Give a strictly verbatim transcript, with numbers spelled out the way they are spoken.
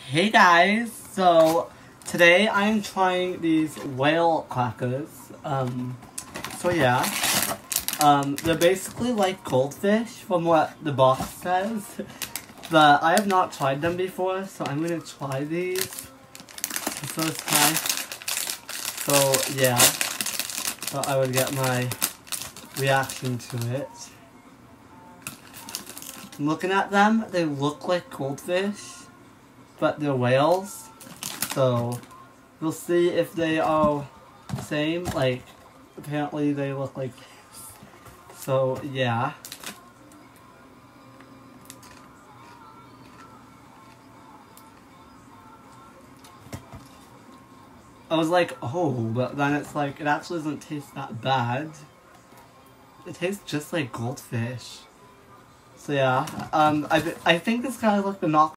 Hey guys, so today I'm trying these whale crackers. Um, so yeah, um, they're basically like goldfish from what the box says, but I have not tried them before, so I'm gonna try these the first time. So yeah, so I would get my reaction to it. Looking at them, they look like goldfish, but they're whales, so we'll see if they are the same. Like, apparently they look like this. So yeah. I was like, oh, but then it's like, it actually doesn't taste that bad. It tastes just like goldfish. So yeah, um, I, I think this guy looked a knock